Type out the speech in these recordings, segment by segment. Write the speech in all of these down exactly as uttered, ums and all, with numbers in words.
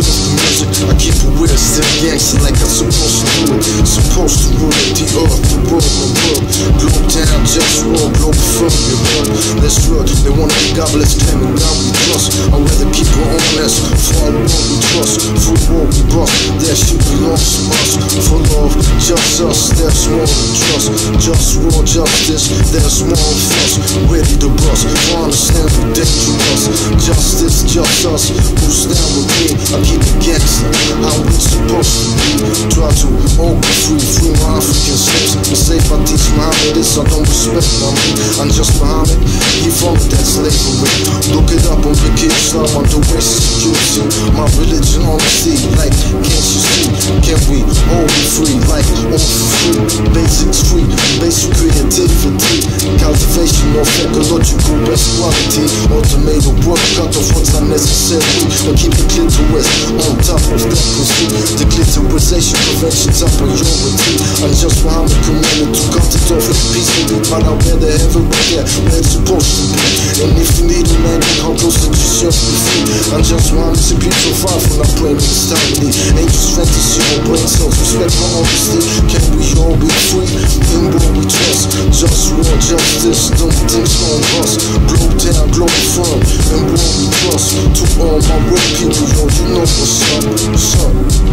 of the music, I keep it weird, still gangster like I'm supposed to do it. Supposed to rule it, the earth, the world, my world. Globe town, JustWar, Globalfirm, your word. Let's work, they wanna be godless, claiming God we trust. I'd rather keep our own mess, for our world we trust. For war we bust, that shit belongs to us. For love, just us, there's more we trust. Just war, justice, there's more of us. Ready to bust, for understand we're dangerous. Justice, just us, who stand with me. I keep it gangster, how we supposed to be. Try to all be free, free my African slaves. But say if I teach Muhammad this, I don't respect my me. I'm just Muhammad, he followed that slavery. Look it up on Wiki Islam, I'm the racist security. My religion honesty, like can't you see? Can we all be free, like all free? Basics free, basic creativity. Cultivation of ecological best quality. Automated work, cut off what's unnecessary. Or keep the clitoris on top of that pursuit. The clitorisation prevention's a priority. I'm just Muhammad commanded to cut it off peacefully. But I'll wear the heaven right there where it's supposed to be. And if you need a man, how close that you shall be free. I'm just Muhammad, it's a beautiful far from I'm praying this time with angels, fantasy, or brain cells. Respect my honesty. Can we all be free? In what we trust. Just war, justice, don't think on us. Globe town, Globalfirm, and what we trust. To all my real people, yo, you know what's up, what's up.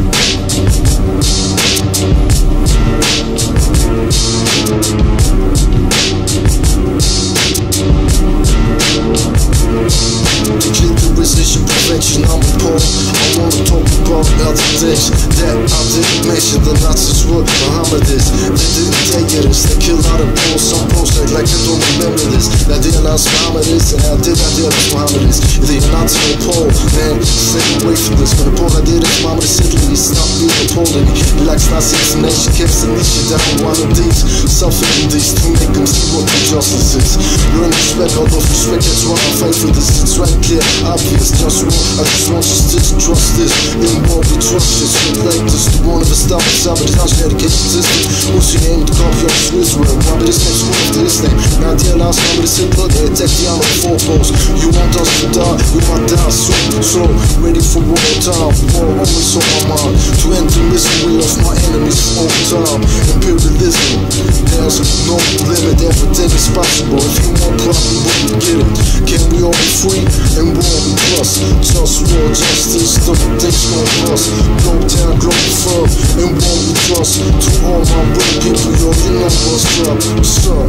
The clitorisation prevention, I'm a poem. I wanna talk about other things that I didn't mention. The Nazis were Mohammedists. They didn't take it, they killed out of people. Some posts act like they don't remember this. That they announced Mohammedists, and I did not dare this Mohammedists. If they announced no poll, man, stay away from this. When the poll I did is Mohammed Italy, stop being a poll in me. He likes Nazi nation, kept the niche down one of these. Suffering these to make them see what the justice is. Learn respect, all of respect, that's why I fight for this. It's right clear, obvious, just war. I just want you to trust this. In what we trust, just reflect this. The one of the stop is out, but it's not dedication system. What's your name? The copy of the Israel. Remember this next one after this name. Now the last number is Hitler, they attack the arm of the four posts. You want us to die, you might die soon. So, ready for war time, war always on my mind. To end the misery of my enemies all the time. Imperialism, there's no limit, everything is possible. If you want probably won't get it. Can we all be free and war we trust? Just war, justice, don't think on us. Globe town, Globalfirm, and war we trust. To all my real people, yo, you know what's up, what's up.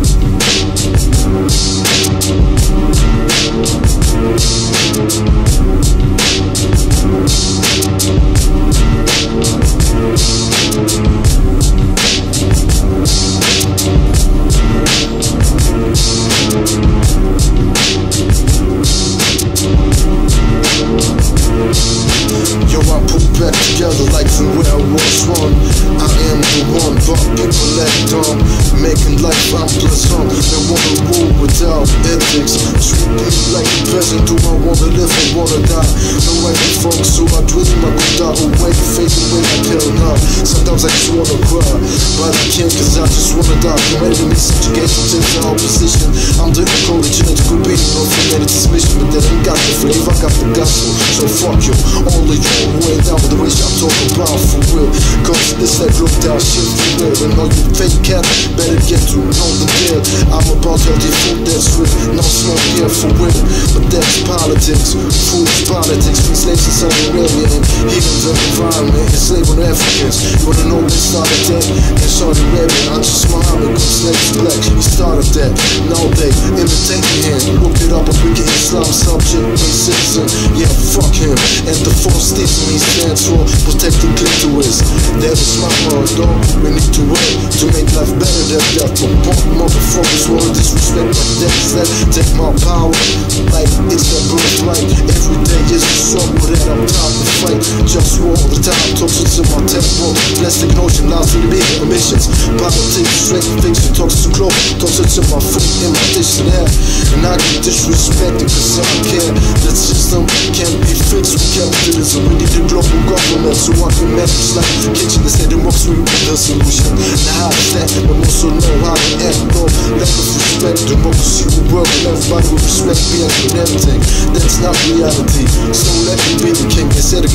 Yo, I put back together like from where I was one. I am the one, but people let down. Making life I'm plus home. They wanna rule without ethics. Treat me like a peasant. Do I wanna live or wanna die? No way to focus, so I dream I could die away. Fade away like hell now. Sometimes I just wanna cry, but I can't cause I just wanna die. Humanity needs subjugation to the opposition. I'm the encoded genetical being of humanity's mission. But that ain't got the flavor, I got the gospel. So fuck you, all of you who ain't down with the race I'm talking about for real. Cause this that look down shit for real. And all you fake cat, better get to know the deal. I'm about healthy food that's real, no smoke here for real. But that's politics, food is politics. Free slaves in Saudi Arabia and healing the environment, enslaving Africans. You wanna know what started that? In Saudi Arabia, I'm just Muhammad, cause slaves black. He started that, now they imitate him. Look it up on Wiki Islam, subject, citizen. Yeah, fuck him. And the force sticks me stands for protect the clitoris. That is my word, though. We need to work to make life better than death. But punk motherfuckers wanna disrespect my death. That take my power like it's their birthright. Every day is a struggle that I'm tired to fight. Just war all the time, toxins in my temple. Plastic notion, lies in the big emissions. Politics, straight fiction, toxic clothes. Toxins in my food, in my dictionary. And I get disrespected cause I care. That system can't be fixed with capitalism. We need a global government so I can manage like kitchen instead of works with the solution. Now how is that? But also know how to act, bro. Lack of respect, democracy will work and everybody will respect me and everything. That's not reality. So let me be the king instead of get power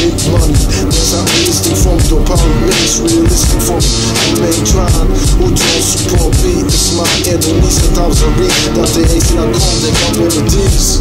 make money. That's how realistic from the power remains realistic for me. I remain trying, who don't support me? It's my enemies and times I read that they ain't still at home, they got melodies.